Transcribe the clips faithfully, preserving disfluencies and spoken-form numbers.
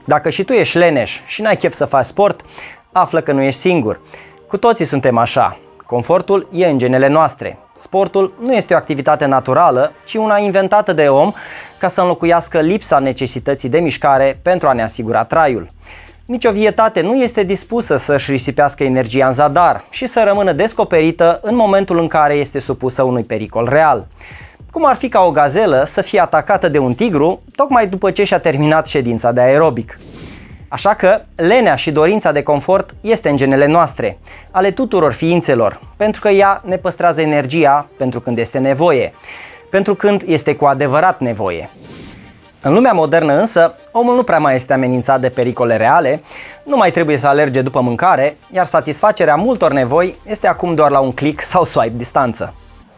Dacă și tu ești leneș și n-ai chef să faci sport, află că nu ești singur. Cu toții suntem așa. Confortul e în genele noastre. Sportul nu este o activitate naturală, ci una inventată de om ca să înlocuiască lipsa necesității de mișcare pentru a ne asigura traiul. Nici o vietate nu este dispusă să-și risipească energia în zadar și să rămână descoperită în momentul în care este supusă unui pericol real. Cum ar fi ca o gazelă să fie atacată de un tigru tocmai după ce și-a terminat ședința de aerobic. Așa că lenea și dorința de confort este în genele noastre, ale tuturor ființelor, pentru că ea ne păstrează energia pentru când este nevoie, pentru când este cu adevărat nevoie. În lumea modernă însă, omul nu prea mai este amenințat de pericole reale, nu mai trebuie să alerge după mâncare, iar satisfacerea multor nevoi este acum doar la un click sau swipe distanță.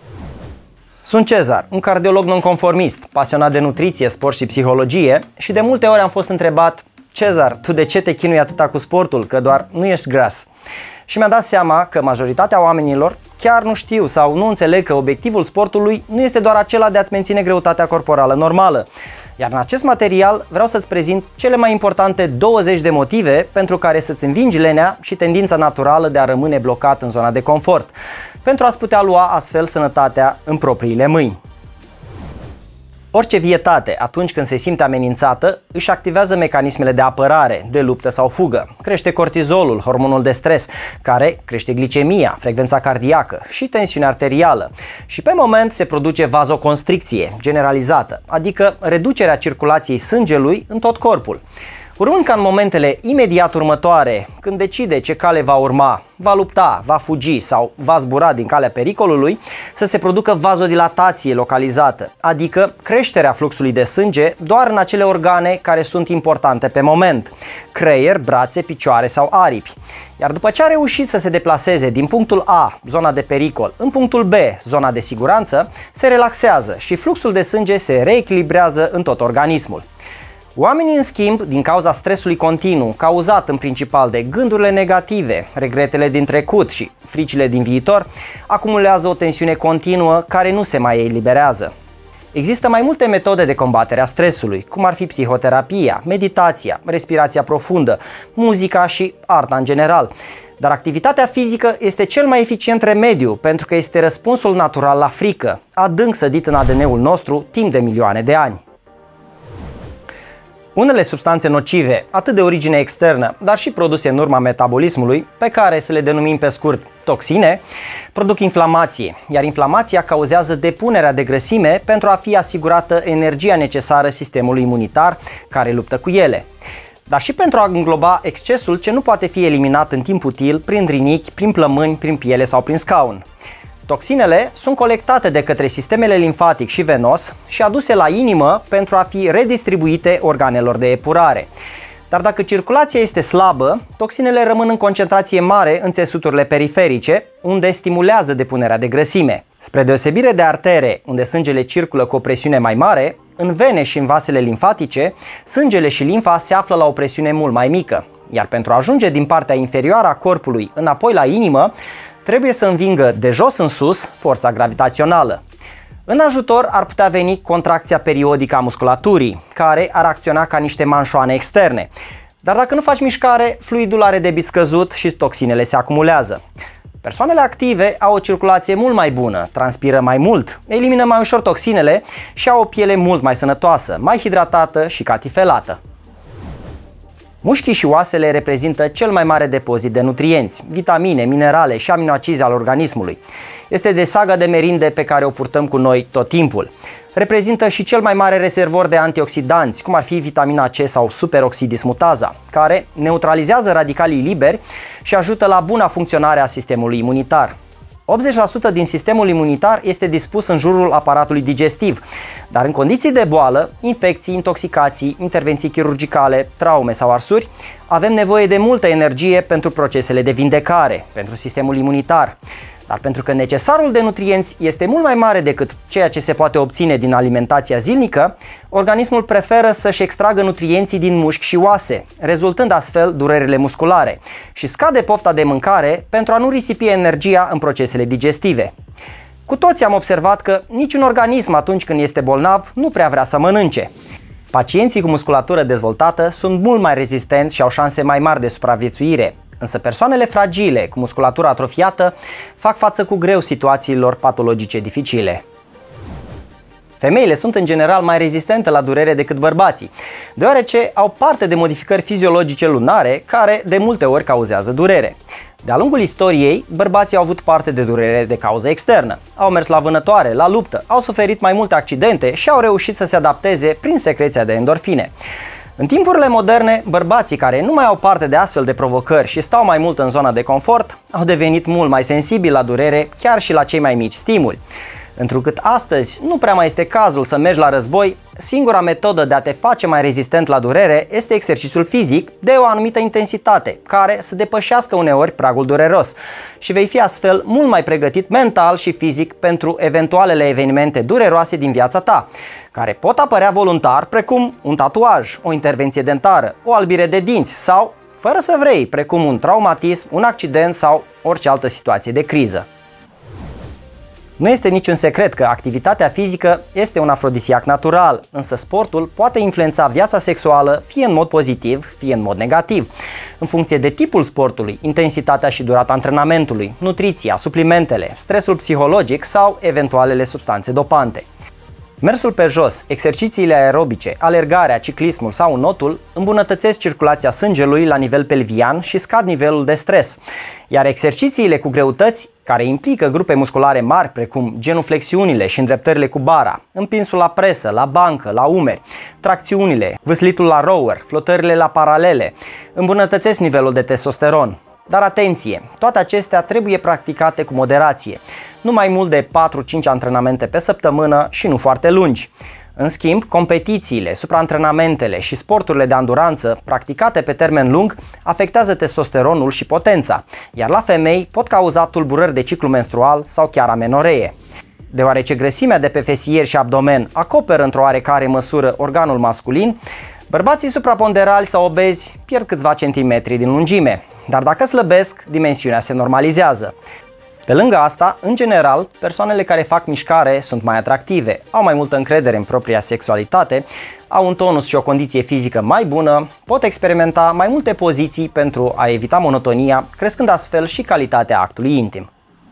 Sunt Cezar, un cardiolog nonconformist, pasionat de nutriție, sport și psihologie și de multe ori am fost întrebat: Cezar, tu de ce te chinui atâta cu sportul, că doar nu ești gras? Și mi-a dat seama că majoritatea oamenilor chiar nu știu sau nu înțeleg că obiectivul sportului nu este doar acela de a-ți menține greutatea corporală normală. Iar în acest material vreau să-ți prezint cele mai importante douăzeci de motive pentru care să-ți învingi lenea și tendința naturală de a rămâne blocat în zona de confort, pentru a-ți putea lua astfel sănătatea în propriile mâini. Orice vietate, atunci când se simte amenințată, își activează mecanismele de apărare, de luptă sau fugă. Crește cortizolul, hormonul de stres, care crește glicemia, frecvența cardiacă și tensiunea arterială. Și pe moment se produce vazoconstricție generalizată, adică reducerea circulației sângelui în tot corpul. Urmând ca în momentele imediat următoare, când decide ce cale va urma, va lupta, va fugi sau va zbura din calea pericolului, să se producă vazodilatație localizată, adică creșterea fluxului de sânge doar în acele organe care sunt importante pe moment: creier, brațe, picioare sau aripi. Iar după ce a reușit să se deplaseze din punctul A, zona de pericol, în punctul B, zona de siguranță, se relaxează și fluxul de sânge se reechilibrează în tot organismul. Oamenii, în schimb, din cauza stresului continuu, cauzat în principal de gândurile negative, regretele din trecut și fricile din viitor, acumulează o tensiune continuă care nu se mai eliberează. Există mai multe metode de combatere a stresului, cum ar fi psihoterapia, meditația, respirația profundă, muzica și arta în general. Dar activitatea fizică este cel mai eficient remediu pentru că este răspunsul natural la frică, adânc sădit în A D N-ul nostru timp de milioane de ani. Unele substanțe nocive, atât de origine externă, dar și produse în urma metabolismului, pe care să le denumim pe scurt toxine, produc inflamație, iar inflamația cauzează depunerea de grăsime pentru a fi asigurată energia necesară sistemului imunitar care luptă cu ele, dar și pentru a îngloba excesul ce nu poate fi eliminat în timp util prin rinichi, prin plămâni, prin piele sau prin scaun. Toxinele sunt colectate de către sistemele limfatic și venos și aduse la inimă pentru a fi redistribuite organelor de epurare. Dar dacă circulația este slabă, toxinele rămân în concentrație mare în țesuturile periferice, unde stimulează depunerea de grăsime. Spre deosebire de artere, unde sângele circulă cu o presiune mai mare, în vene și în vasele limfatice, sângele și limfa se află la o presiune mult mai mică. Iar pentru a ajunge din partea inferioară a corpului înapoi la inimă, trebuie să învingă de jos în sus forța gravitațională. În ajutor ar putea veni contracția periodică a musculaturii, care ar acționa ca niște manșoane externe. Dar dacă nu faci mișcare, fluidul are debit scăzut și toxinele se acumulează. Persoanele active au o circulație mult mai bună, transpiră mai mult, elimină mai ușor toxinele și au o piele mult mai sănătoasă, mai hidratată și catifelată. Mușchii și oasele reprezintă cel mai mare depozit de nutrienți, vitamine, minerale și aminoacizi al organismului. Este de saga de merinde pe care o purtăm cu noi tot timpul. Reprezintă și cel mai mare rezervor de antioxidanți, cum ar fi vitamina C sau superoxidismutaza, care neutralizează radicalii liberi și ajută la buna funcționare a sistemului imunitar. optzeci la sută din sistemul imunitar este dispus în jurul aparatului digestiv, dar în condiții de boală, infecții, intoxicații, intervenții chirurgicale, traume sau arsuri, avem nevoie de multă energie pentru procesele de vindecare, pentru sistemul imunitar. Dar pentru că necesarul de nutrienți este mult mai mare decât ceea ce se poate obține din alimentația zilnică, organismul preferă să-și extragă nutrienții din mușchi și oase, rezultând astfel durerile musculare, și scade pofta de mâncare pentru a nu risipi energia în procesele digestive. Cu toții am observat că niciun organism atunci când este bolnav nu prea vrea să mănânce. Pacienții cu musculatură dezvoltată sunt mult mai rezistenți și au șanse mai mari de supraviețuire, însă persoanele fragile cu musculatură atrofiată fac față cu greu situațiilor patologice dificile. Femeile sunt în general mai rezistente la durere decât bărbații, deoarece au parte de modificări fiziologice lunare care de multe ori cauzează durere. De-a lungul istoriei, bărbații au avut parte de durere de cauză externă, au mers la vânătoare, la luptă, au suferit mai multe accidente și au reușit să se adapteze prin secreția de endorfine. În timpurile moderne, bărbații care nu mai au parte de astfel de provocări și stau mai mult în zona de confort, au devenit mult mai sensibili la durere, chiar și la cei mai mici stimuli. Întrucât astăzi nu prea mai este cazul să mergi la război, singura metodă de a te face mai rezistent la durere este exercițiul fizic de o anumită intensitate, care să depășească uneori pragul dureros și vei fi astfel mult mai pregătit mental și fizic pentru eventualele evenimente dureroase din viața ta, care pot apărea voluntar, precum un tatuaj, o intervenție dentară, o albire de dinți sau, fără să vrei, precum un traumatism, un accident sau orice altă situație de criză. Nu este niciun secret că activitatea fizică este un afrodisiac natural, însă sportul poate influența viața sexuală fie în mod pozitiv, fie în mod negativ, în funcție de tipul sportului, intensitatea și durata antrenamentului, nutriția, suplimentele, stresul psihologic sau eventualele substanțe dopante. Mersul pe jos, exercițiile aerobice, alergarea, ciclismul sau notul îmbunătățesc circulația sângelui la nivel pelvian și scad nivelul de stres, iar exercițiile cu greutăți, care implică grupe musculare mari precum genuflexiunile și îndreptările cu bara, împinsul la presă, la bancă, la umeri, tracțiunile, vâslitul la rower, flotările la paralele, îmbunătățesc nivelul de testosteron. Dar atenție, toate acestea trebuie practicate cu moderație, nu mai mult de patru cinci antrenamente pe săptămână și nu foarte lungi. În schimb, competițiile, supraantrenamentele și sporturile de anduranță practicate pe termen lung afectează testosteronul și potența, iar la femei pot cauza tulburări de ciclu menstrual sau chiar amenoree. Deoarece grăsimea de pe fesier și abdomen acoperă într-o oarecare măsură organul masculin, bărbații supraponderali sau obezi pierd câțiva centimetri din lungime, dar dacă slăbesc, dimensiunea se normalizează. Pe lângă asta, în general, persoanele care fac mișcare sunt mai atractive, au mai multă încredere în propria sexualitate, au un tonus și o condiție fizică mai bună, pot experimenta mai multe poziții pentru a evita monotonia, crescând astfel și calitatea actului intim.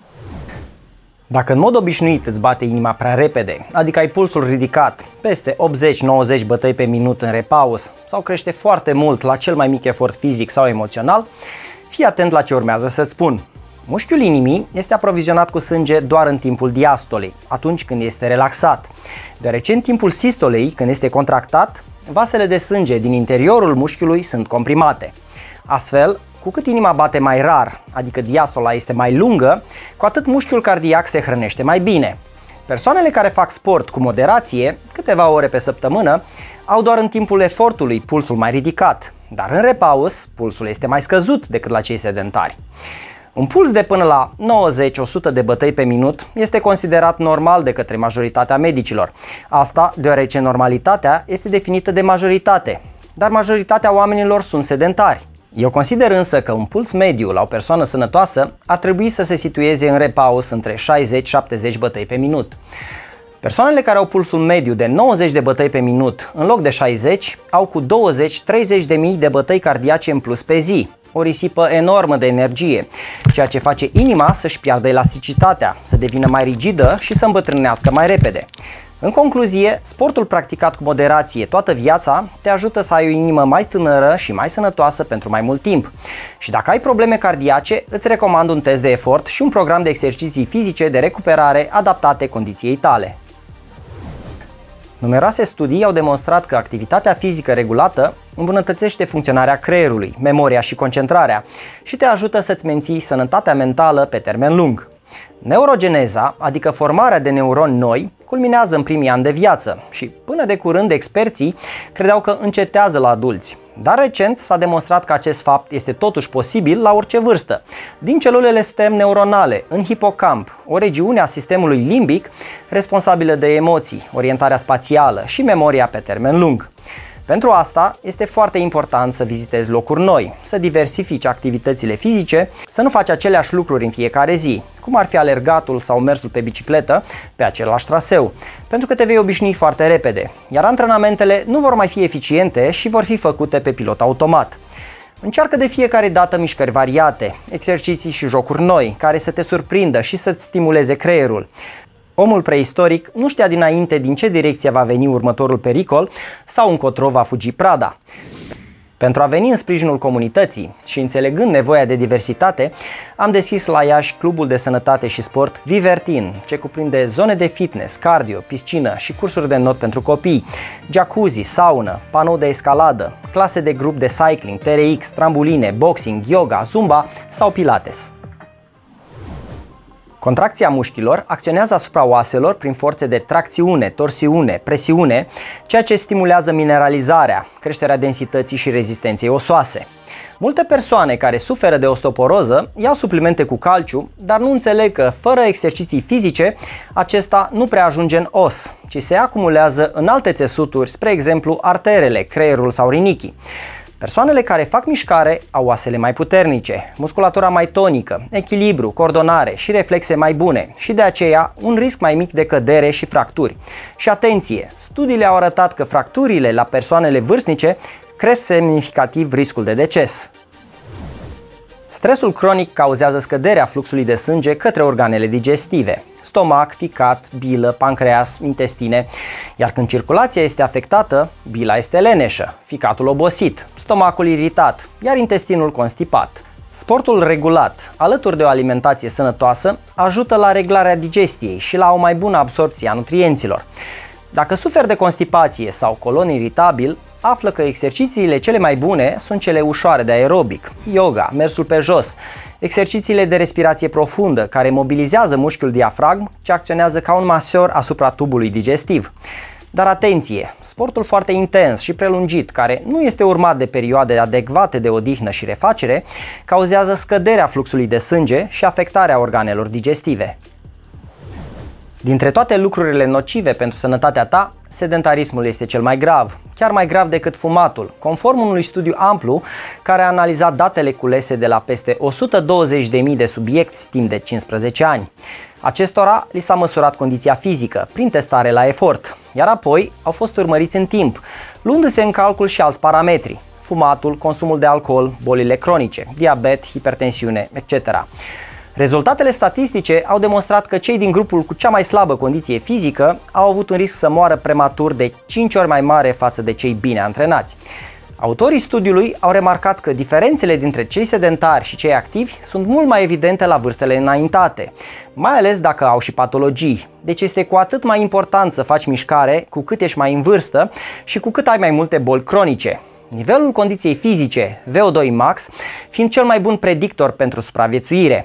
Dacă în mod obișnuit îți bate inima prea repede, adică ai pulsul ridicat, peste optzeci nouăzeci bătăi pe minut în repaus, sau crește foarte mult la cel mai mic efort fizic sau emoțional, fii atent la ce urmează să-ți spun. Mușchiul inimii este aprovizionat cu sânge doar în timpul diastolei, atunci când este relaxat, deoarece în timpul sistolei, când este contractat, vasele de sânge din interiorul mușchiului sunt comprimate. Astfel, cu cât inima bate mai rar, adică diastola este mai lungă, cu atât mușchiul cardiac se hrănește mai bine. Persoanele care fac sport cu moderație, câteva ore pe săptămână, au doar în timpul efortului pulsul mai ridicat, dar în repaus pulsul este mai scăzut decât la cei sedentari. Un puls de până la nouăzeci la o sută de bătăi pe minut este considerat normal de către majoritatea medicilor. Asta deoarece normalitatea este definită de majoritate, dar majoritatea oamenilor sunt sedentari. Eu consider însă că un puls mediu la o persoană sănătoasă ar trebui să se situeze în repaus între șaizeci la șaptezeci bătăi pe minut. Persoanele care au pulsul mediu de nouăzeci de bătăi pe minut în loc de șaizeci au cu douăzeci treizeci de mii de bătăi cardiace în plus pe zi, o risipă enormă de energie, ceea ce face inima să-și piardă elasticitatea, să devină mai rigidă și să îmbătrânească mai repede. În concluzie, sportul practicat cu moderație toată viața te ajută să ai o inimă mai tânără și mai sănătoasă pentru mai mult timp. Și dacă ai probleme cardiace, îți recomand un test de efort și un program de exerciții fizice de recuperare adaptate condiției tale. Numeroase studii au demonstrat că activitatea fizică regulată îmbunătățește funcționarea creierului, memoria și concentrarea și te ajută să-ți menții sănătatea mentală pe termen lung. Neurogeneza, adică formarea de neuroni noi, culminează în primii ani de viață și până de curând experții credeau că încetează la adulți, dar recent s-a demonstrat că acest fapt este totuși posibil la orice vârstă. Din celulele stem neuronale, în hipocamp, o regiune a sistemului limbic responsabilă de emoții, orientarea spațială și memoria pe termen lung. Pentru asta este foarte important să vizitezi locuri noi, să diversifici activitățile fizice, să nu faci aceleași lucruri în fiecare zi, cum ar fi alergatul sau mersul pe bicicletă pe același traseu, pentru că te vei obișnui foarte repede, iar antrenamentele nu vor mai fi eficiente și vor fi făcute pe pilot automat. Încearcă de fiecare dată mișcări variate, exerciții și jocuri noi, care să te surprindă și să-ți stimuleze creierul. Omul preistoric nu știa dinainte din ce direcție va veni următorul pericol sau încotro va fugi prada. Pentru a veni în sprijinul comunității și înțelegând nevoia de diversitate, am deschis la Iași Clubul de Sănătate și Sport Vivertin, ce cuprinde zone de fitness, cardio, piscină și cursuri de not pentru copii, jacuzzi, saună, panou de escaladă, clase de grup de cycling, T R X, trambuline, boxing, yoga, zumba sau pilates. Contracția mușchilor acționează asupra oaselor prin forțe de tracțiune, torsiune, presiune, ceea ce stimulează mineralizarea, creșterea densității și rezistenței osoase. Multe persoane care suferă de osteoporoză iau suplimente cu calciu, dar nu înțeleg că fără exerciții fizice, acesta nu prea ajunge în os, ci se acumulează în alte țesuturi, spre exemplu arterele, creierul sau rinichii. Persoanele care fac mișcare au oasele mai puternice, musculatura mai tonică, echilibru, coordonare și reflexe mai bune și de aceea un risc mai mic de cădere și fracturi. Și atenție, studiile au arătat că fracturile la persoanele vârstnice cresc semnificativ riscul de deces. Stresul cronic cauzează scăderea fluxului de sânge către organele digestive, stomac, ficat, bilă, pancreas, intestine, iar când circulația este afectată, bila este leneșă, ficatul obosit, stomacul iritat, iar intestinul constipat. Sportul regulat, alături de o alimentație sănătoasă, ajută la reglarea digestiei și la o mai bună absorbție a nutrienților. Dacă suferi de constipație sau colon iritabil, află că exercițiile cele mai bune sunt cele ușoare de aerobic, yoga, mersul pe jos, exercițiile de respirație profundă care mobilizează mușchiul diafragm ce acționează ca un masor asupra tubului digestiv. Dar atenție, sportul foarte intens și prelungit, care nu este urmat de perioade adecvate de odihnă și refacere, cauzează scăderea fluxului de sânge și afectarea organelor digestive. Dintre toate lucrurile nocive pentru sănătatea ta, sedentarismul este cel mai grav, chiar mai grav decât fumatul, conform unui studiu amplu care a analizat datele culese de la peste o sută douăzeci de mii de subiecți timp de cincisprezece ani. Acestora li s-a măsurat condiția fizică prin testare la efort, iar apoi au fost urmăriți în timp, luându-se în calcul și alți parametri, fumatul, consumul de alcool, bolile cronice, diabet, hipertensiune, et cetera. Rezultatele statistice au demonstrat că cei din grupul cu cea mai slabă condiție fizică au avut un risc să moară prematur de cinci ori mai mare față de cei bine antrenați. Autorii studiului au remarcat că diferențele dintre cei sedentari și cei activi sunt mult mai evidente la vârstele înaintate, mai ales dacă au și patologii. Deci este cu atât mai important să faci mișcare cu cât ești mai în vârstă și cu cât ai mai multe boli cronice. Nivelul condiției fizice, V O doi max, fiind cel mai bun predictor pentru supraviețuire.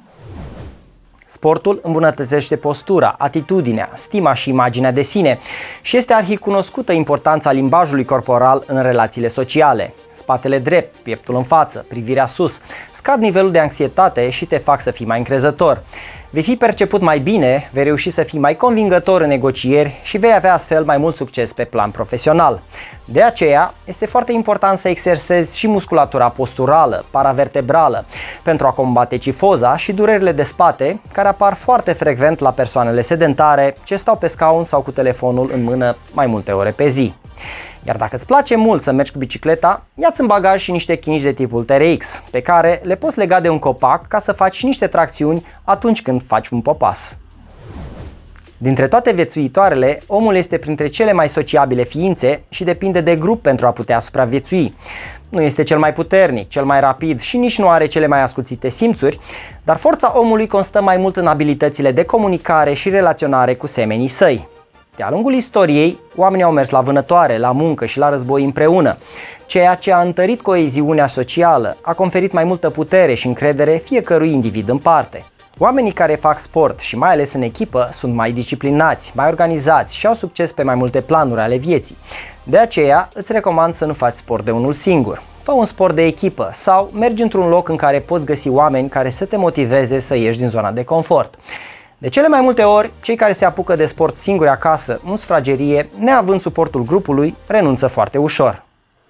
Sportul îmbunătățește postura, atitudinea, stima și imaginea de sine și este arhicunoscută importanța limbajului corporal în relațiile sociale. Spatele drept, pieptul în față, privirea sus, scad nivelul de anxietate și te fac să fii mai încrezător. Vei fi perceput mai bine, vei reuși să fii mai convingător în negocieri și vei avea astfel mai mult succes pe plan profesional. De aceea, este foarte important să exersezi și musculatura posturală, paravertebrală, pentru a combate cifoza și durerile de spate, care apar foarte frecvent la persoanele sedentare ce stau pe scaun sau cu telefonul în mână mai multe ore pe zi. Iar dacă îți place mult să mergi cu bicicleta, ia-ți în bagaj și niște chingi de tipul T R X, pe care le poți lega de un copac ca să faci niște tracțiuni atunci când faci un popas. Dintre toate viețuitoarele, omul este printre cele mai sociabile ființe și depinde de grup pentru a putea supraviețui. Nu este cel mai puternic, cel mai rapid și nici nu are cele mai ascuțite simțuri, dar forța omului constă mai mult în abilitățile de comunicare și relaționare cu semenii săi. De-a lungul istoriei, oamenii au mers la vânătoare, la muncă și la război împreună, ceea ce a întărit coeziunea socială, a conferit mai multă putere și încredere fiecărui individ în parte. Oamenii care fac sport și mai ales în echipă sunt mai disciplinați, mai organizați și au succes pe mai multe planuri ale vieții. De aceea îți recomand să nu faci sport de unul singur. Fă un sport de echipă sau mergi într-un loc în care poți găsi oameni care să te motiveze să ieși din zona de confort. De cele mai multe ori, cei care se apucă de sport singuri acasă, în sufragerie, neavând suportul grupului, renunță foarte ușor.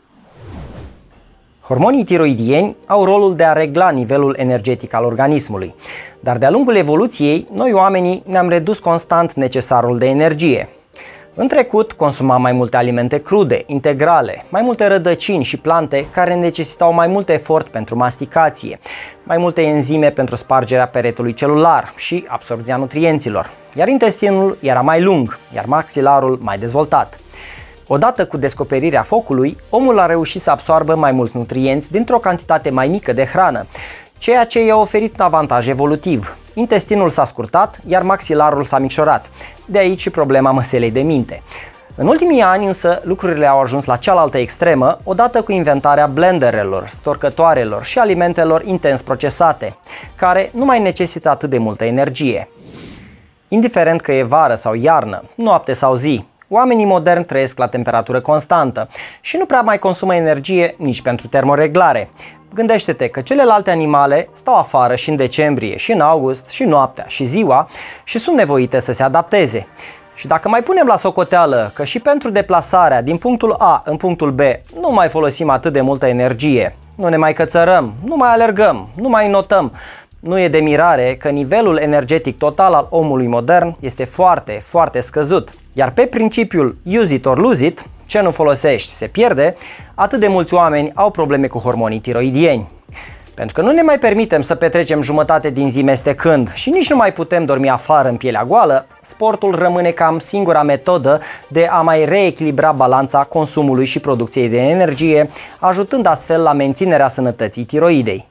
Hormonii tiroidieni au rolul de a regla nivelul energetic al organismului, dar de-a lungul evoluției, noi oamenii ne-am redus constant necesarul de energie. În trecut consumam mai multe alimente crude, integrale, mai multe rădăcini și plante care necesitau mai mult efort pentru masticație, mai multe enzime pentru spargerea peretelui celular și absorbția nutrienților, iar intestinul era mai lung, iar maxilarul mai dezvoltat. Odată cu descoperirea focului, omul a reușit să absoarbă mai mulți nutrienți dintr-o cantitate mai mică de hrană, ceea ce i-a oferit un avantaj evolutiv. Intestinul s-a scurtat, iar maxilarul s-a micșorat. De aici și problema măselei de minte. În ultimii ani însă lucrurile au ajuns la cealaltă extremă, odată cu inventarea blenderelor, storcătoarelor și alimentelor intens procesate, care nu mai necesită atât de multă energie. Indiferent că e vară sau iarnă, noapte sau zi, oamenii moderni trăiesc la temperatură constantă și nu prea mai consumă energie nici pentru termoreglare. Gândește-te că celelalte animale stau afară și în decembrie, și în august, și noaptea, și ziua și sunt nevoite să se adapteze. Și dacă mai punem la socoteală că și pentru deplasarea din punctul A în punctul B nu mai folosim atât de multă energie, nu ne mai cățărăm, nu mai alergăm, nu mai notăm, nu e de mirare că nivelul energetic total al omului modern este foarte, foarte scăzut. Iar pe principiul use it or lose it, ce nu folosești se pierde, atât de mulți oameni au probleme cu hormonii tiroidieni. Pentru că nu ne mai permitem să petrecem jumătate din zi mestecând și nici nu mai putem dormi afară în pielea goală, sportul rămâne cam singura metodă de a mai reechilibra balanța consumului și producției de energie, ajutând astfel la menținerea sănătății tiroidei.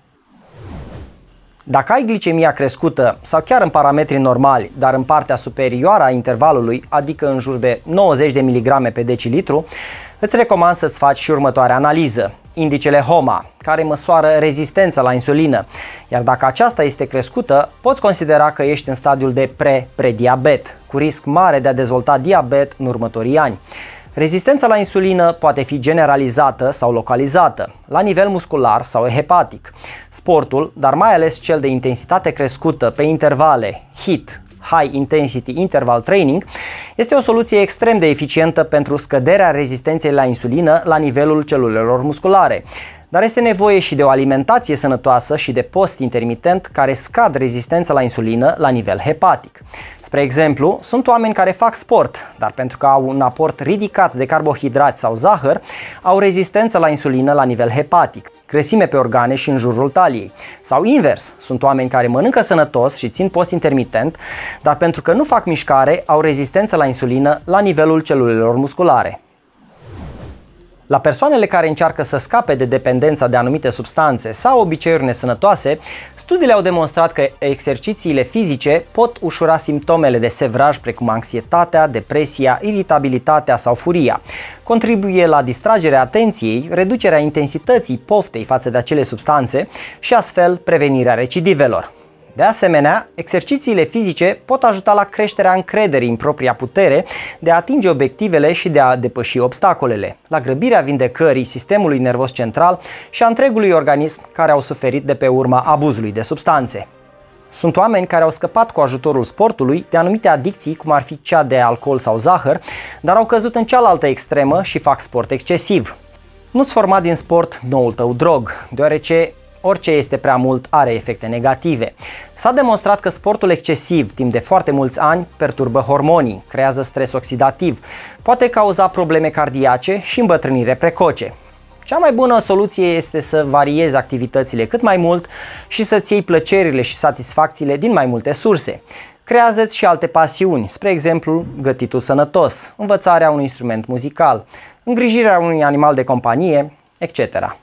Dacă ai glicemia crescută sau chiar în parametri normali, dar în partea superioară a intervalului, adică în jur de nouăzeci de miligrame pe decilitru, îți recomand să-ți faci și următoarea analiză, indicele HOMA, care măsoară rezistența la insulină, iar dacă aceasta este crescută, poți considera că ești în stadiul de pre-prediabet, cu risc mare de a dezvolta diabet în următorii ani. Rezistența la insulină poate fi generalizată sau localizată, la nivel muscular sau hepatic. Sportul, dar mai ales cel de intensitate crescută pe intervale, H I I T, High Intensity Interval Training, este o soluție extrem de eficientă pentru scăderea rezistenței la insulină la nivelul celulelor musculare. Dar este nevoie și de o alimentație sănătoasă și de post intermitent care scad rezistența la insulină la nivel hepatic. Spre exemplu, sunt oameni care fac sport, dar pentru că au un aport ridicat de carbohidrați sau zahăr, au rezistență la insulină la nivel hepatic, grăsime pe organe și în jurul taliei. Sau invers, sunt oameni care mănâncă sănătos și țin post intermitent, dar pentru că nu fac mișcare, au rezistență la insulină la nivelul celulelor musculare. La persoanele care încearcă să scape de dependența de anumite substanțe sau obiceiuri nesănătoase, studiile au demonstrat că exercițiile fizice pot ușura simptomele de sevraj precum anxietatea, depresia, iritabilitatea sau furia. Contribuie la distragerea atenției, reducerea intensității poftei față de acele substanțe și astfel prevenirea recidivelor. De asemenea, exercițiile fizice pot ajuta la creșterea încrederii în propria putere de a atinge obiectivele și de a depăși obstacolele, la grăbirea vindecării sistemului nervos central și a întregului organism care au suferit de pe urma abuzului de substanțe. Sunt oameni care au scăpat cu ajutorul sportului de anumite adicții, cum ar fi cea de alcool sau zahăr, dar au căzut în cealaltă extremă și fac sport excesiv. Nu-ți forma din sport noul tău drog, deoarece orice este prea mult are efecte negative. S-a demonstrat că sportul excesiv timp de foarte mulți ani perturbă hormonii, creează stres oxidativ, poate cauza probleme cardiace și îmbătrânire precoce. Cea mai bună soluție este să variezi activitățile cât mai mult și să-ți iei plăcerile și satisfacțiile din mai multe surse. Creează-ți și alte pasiuni, spre exemplu gătitul sănătos, învățarea unui instrument muzical, îngrijirea unui animal de companie, et cetera.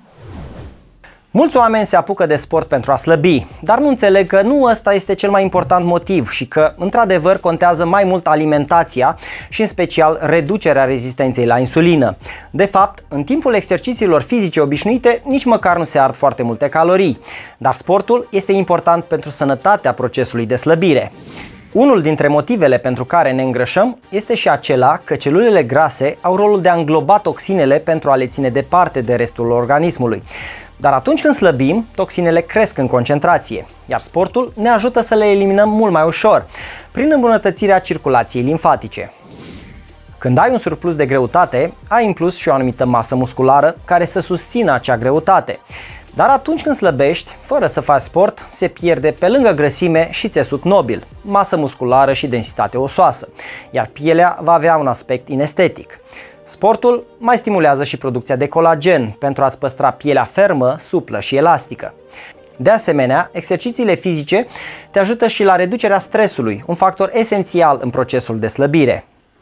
Mulți oameni se apucă de sport pentru a slăbi, dar nu înțeleg că nu ăsta este cel mai important motiv și că, într-adevăr, contează mai mult alimentația și, în special, reducerea rezistenței la insulină. De fapt, în timpul exercițiilor fizice obișnuite, nici măcar nu se ard foarte multe calorii, dar sportul este important pentru sănătatea procesului de slăbire. Unul dintre motivele pentru care ne îngrășăm este și acela că celulele grase au rolul de a îngloba toxinele pentru a le ține departe de restul organismului. Dar atunci când slăbim, toxinele cresc în concentrație, iar sportul ne ajută să le eliminăm mult mai ușor, prin îmbunătățirea circulației limfatice. Când ai un surplus de greutate, ai în plus și o anumită masă musculară care să susțină acea greutate. Dar atunci când slăbești, fără să faci sport, se pierde pe lângă grăsime și țesut nobil, masă musculară și densitate osoasă, iar pielea va avea un aspect inestetic. Sportul mai stimulează și producția de colagen pentru a-ți păstra pielea fermă, suplă și elastică. De asemenea, exercițiile fizice te ajută și la reducerea stresului, un factor esențial în procesul de slăbire.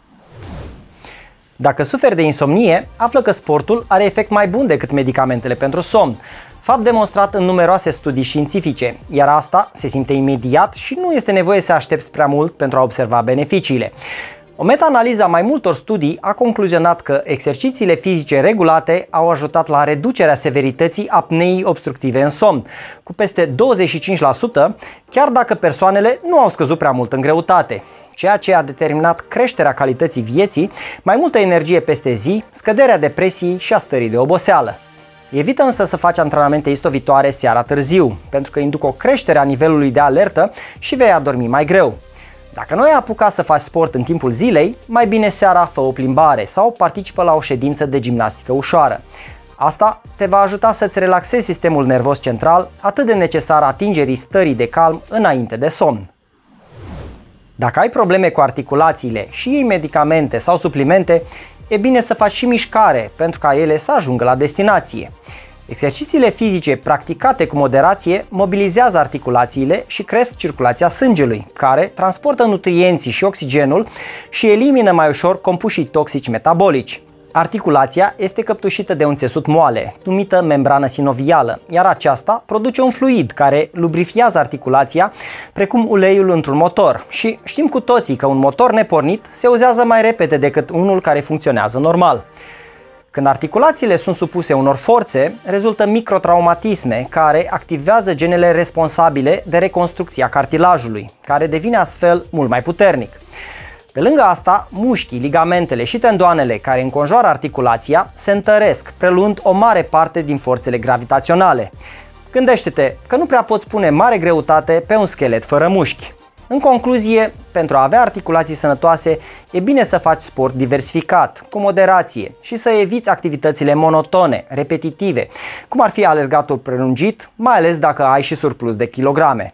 Dacă suferi de insomnie, află că sportul are efect mai bun decât medicamentele pentru somn, fapt demonstrat în numeroase studii științifice, iar asta se simte imediat și nu este nevoie să aștepți prea mult pentru a observa beneficiile. O meta-analiză a mai multor studii a concluzionat că exercițiile fizice regulate au ajutat la reducerea severității apneii obstructive în somn, cu peste douăzeci și cinci la sută, chiar dacă persoanele nu au scăzut prea mult în greutate, ceea ce a determinat creșterea calității vieții, mai multă energie peste zi, scăderea depresiei și a stării de oboseală. Evită însă să faci antrenamente istovitoare seara târziu, pentru că induc o creștere a nivelului de alertă și vei adormi mai greu. Dacă nu ai apucat să faci sport în timpul zilei, mai bine seara fă o plimbare sau participă la o ședință de gimnastică ușoară. Asta te va ajuta să-ți relaxezi sistemul nervos central, atât de necesar atingerii stării de calm înainte de somn. Dacă ai probleme cu articulațiile și iei medicamente sau suplimente, e bine să faci și mișcare pentru ca ele să ajungă la destinație. Exercițiile fizice practicate cu moderație mobilizează articulațiile și cresc circulația sângelui, care transportă nutrienții și oxigenul și elimină mai ușor compușii toxici metabolici. Articulația este căptușită de un țesut moale, numită membrană sinovială, iar aceasta produce un fluid care lubrifiază articulația, precum uleiul într-un motor. Și știm cu toții că un motor nepornit se uzează mai repede decât unul care funcționează normal. Când articulațiile sunt supuse unor forțe, rezultă microtraumatisme care activează genele responsabile de reconstrucția cartilajului, care devine astfel mult mai puternic. Pe lângă asta, mușchii, ligamentele și tendoanele care înconjoară articulația se întăresc, preluând o mare parte din forțele gravitaționale. Gândește-te că nu prea poți pune mare greutate pe un schelet fără mușchi. În concluzie, pentru a avea articulații sănătoase, e bine să faci sport diversificat, cu moderație și să eviți activitățile monotone, repetitive, cum ar fi alergatul prelungit, mai ales dacă ai și surplus de kilograme.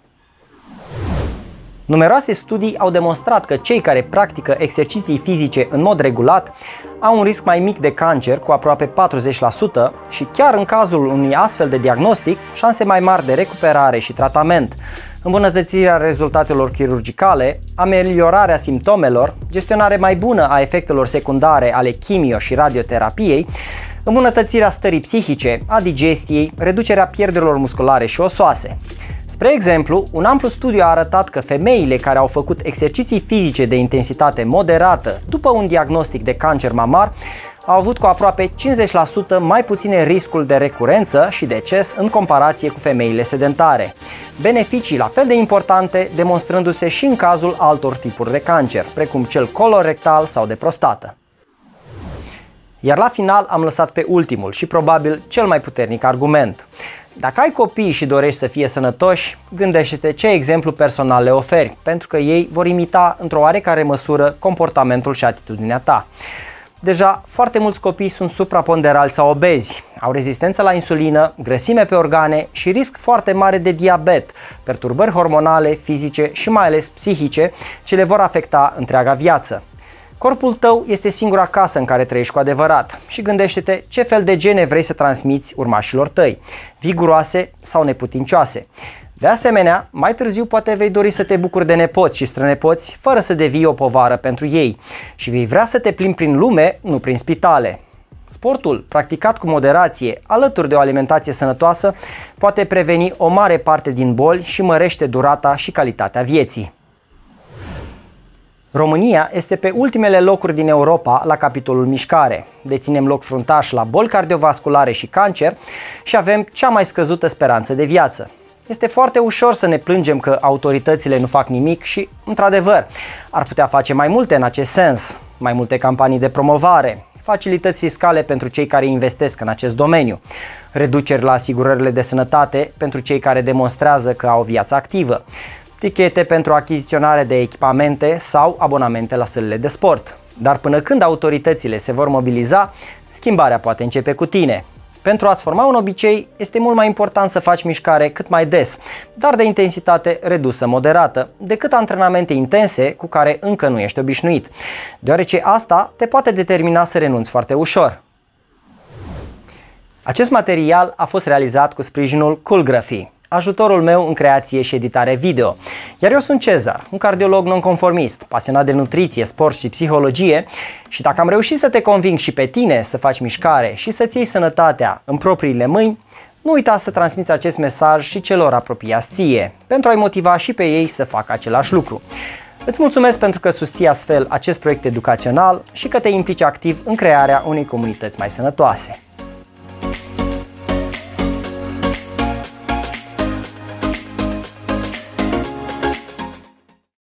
Numeroase studii au demonstrat că cei care practică exerciții fizice în mod regulat au un risc mai mic de cancer, cu aproape patruzeci la sută, și chiar în cazul unui astfel de diagnostic, șanse mai mari de recuperare și tratament, îmbunătățirea rezultatelor chirurgicale, ameliorarea simptomelor, gestionare mai bună a efectelor secundare ale chimio și radioterapiei, îmbunătățirea stării psihice, a digestiei, reducerea pierderilor musculare și osoase. Spre exemplu, un amplu studiu a arătat că femeile care au făcut exerciții fizice de intensitate moderată după un diagnostic de cancer mamar au avut cu aproape cincizeci la sută mai puține riscul de recurență și deces în comparație cu femeile sedentare. Beneficii la fel de importante demonstrându-se și în cazul altor tipuri de cancer, precum cel colorectal sau de prostată. Iar la final am lăsat pe ultimul și probabil cel mai puternic argument. Dacă ai copii și dorești să fie sănătoși, gândește-te ce exemplu personal le oferi, pentru că ei vor imita într-o oarecare măsură comportamentul și atitudinea ta. Deja, foarte mulți copii sunt supraponderali sau obezi, au rezistență la insulină, grăsime pe organe și risc foarte mare de diabet, perturbări hormonale, fizice și mai ales psihice, ce le vor afecta întreaga viață. Corpul tău este singura casă în care trăiești cu adevărat și gândește-te ce fel de gene vrei să transmiți urmașilor tăi, viguroase sau neputincioase. De asemenea, mai târziu poate vei dori să te bucuri de nepoți și strănepoți fără să devii o povară pentru ei și vei vrea să te plimbi prin lume, nu prin spitale. Sportul, practicat cu moderație, alături de o alimentație sănătoasă, poate preveni o mare parte din boli și mărește durata și calitatea vieții. România este pe ultimele locuri din Europa la capitolul mișcare. Deținem loc fruntaș la boli cardiovasculare și cancer și avem cea mai scăzută speranță de viață. Este foarte ușor să ne plângem că autoritățile nu fac nimic și, într-adevăr, ar putea face mai multe în acest sens, mai multe campanii de promovare, facilități fiscale pentru cei care investesc în acest domeniu, reduceri la asigurările de sănătate pentru cei care demonstrează că au o viață activă, tichete pentru achiziționare de echipamente sau abonamente la sălile de sport. Dar până când autoritățile se vor mobiliza, schimbarea poate începe cu tine. Pentru a-ți forma un obicei, este mult mai important să faci mișcare cât mai des, dar de intensitate redusă moderată, decât antrenamente intense cu care încă nu ești obișnuit, deoarece asta te poate determina să renunți foarte ușor. Acest material a fost realizat cu sprijinul Coolgraphy, ajutorul meu în creație și editare video. Iar eu sunt Cezar, un cardiolog nonconformist, pasionat de nutriție, sport și psihologie, și dacă am reușit să te conving și pe tine să faci mișcare și să-ți iei sănătatea în propriile mâini, nu uita să transmiți acest mesaj și celor apropiați ție, pentru a-i motiva și pe ei să facă același lucru. Îți mulțumesc pentru că susții astfel acest proiect educațional și că te implici activ în crearea unei comunități mai sănătoase.